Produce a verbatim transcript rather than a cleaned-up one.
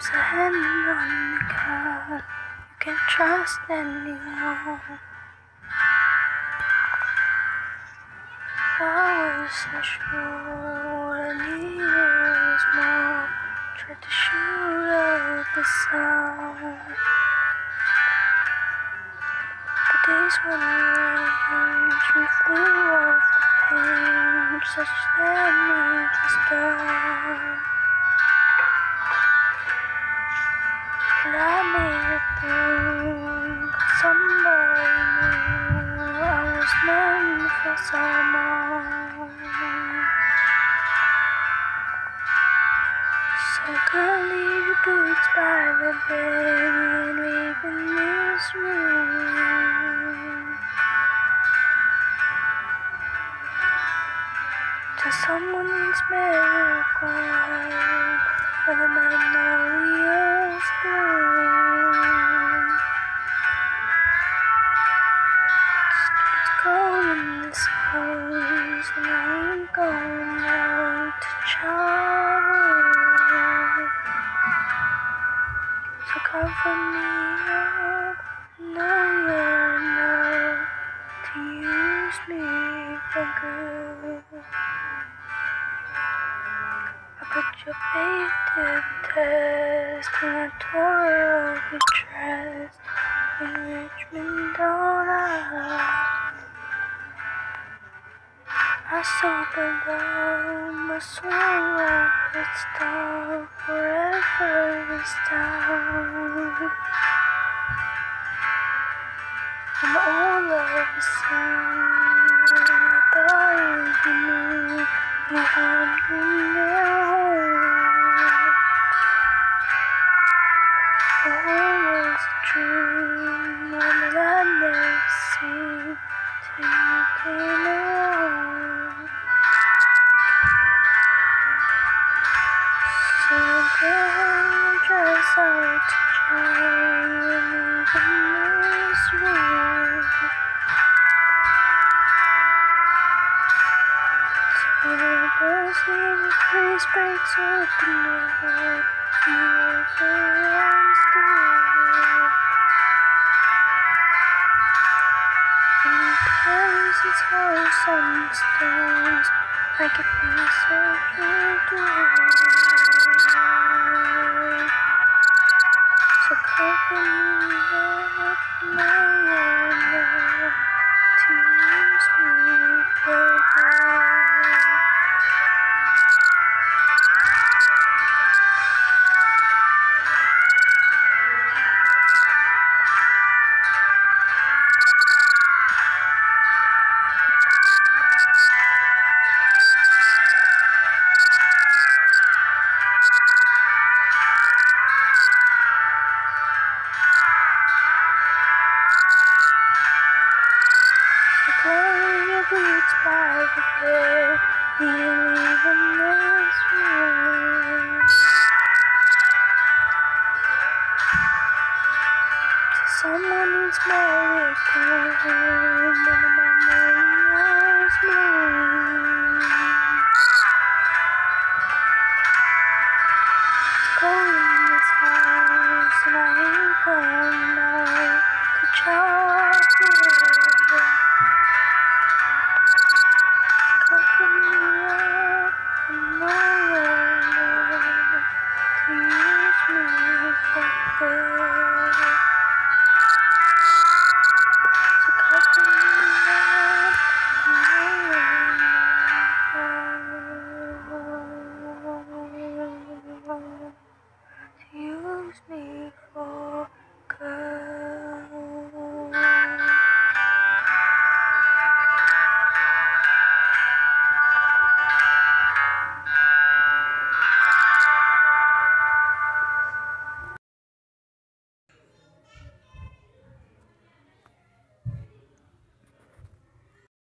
keeps a hand on the gun. You can't trust anyone. I wasn't sure what I needed was more. Tried to shoot up the sun. The days when range we flew off the page, such that means it's done. But I made it through, 'cause somebody knew I was meant for someone. So go leave your boots by the bed and leave in this room. To someone's miracle, where the magnolias bloom. It's cold in this house, and I ain't going out to travel. So cover me up, know you're enough to use me for good. I put your faith to the test when I tore up your dress in Richmond all night. I sobered up, my soul would stop forever this time. And all of a sudden, I thought you knew you had me now. All was a dream, one that I'd never seen till you came along. So girl, dress out to dry and leave in this room. Till the breeze breaks open up, you overruns the world. And he carries his house on the stones like a piece of your door. So cover me up, now you're enough to use me for good. Boots by the bed, you leave in this room. To someone's miracle, when the magnolias bloom. It's cold in this house, and I ain't going